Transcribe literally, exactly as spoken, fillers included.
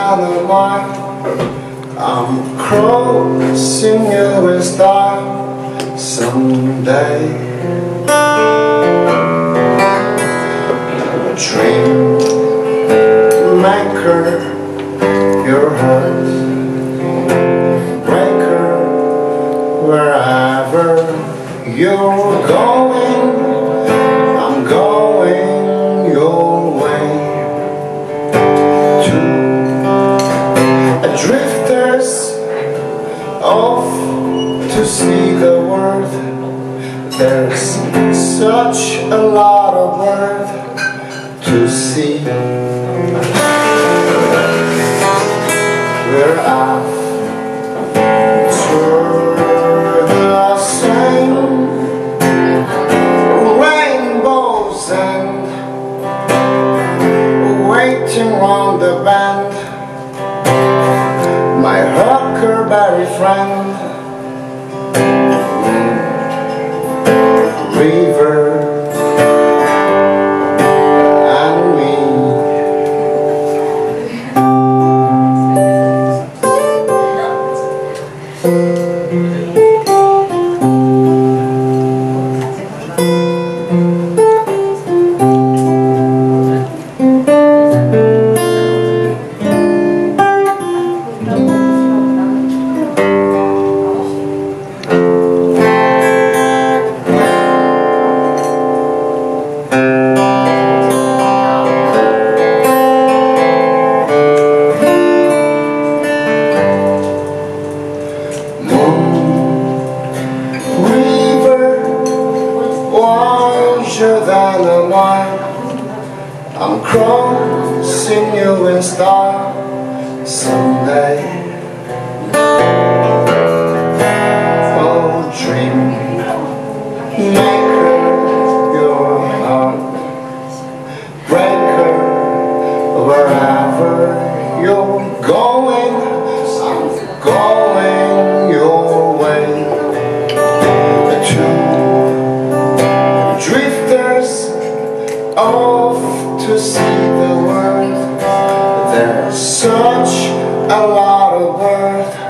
than a mile. I'm crossing you in style someday. Dream maker, your heart breaker, wherever you're going, I'm going your way. To drifters off to see the world, there's such a lot of world to see. We're after the same rainbows and waiting round the bend, my huckleberry friend. River and me. Than a mile, I'm crossing you in style someday. Oh, dream maker, your heart breaker, wherever you're going, I'm going your way. To drifters off to see the world, there's such a lot of world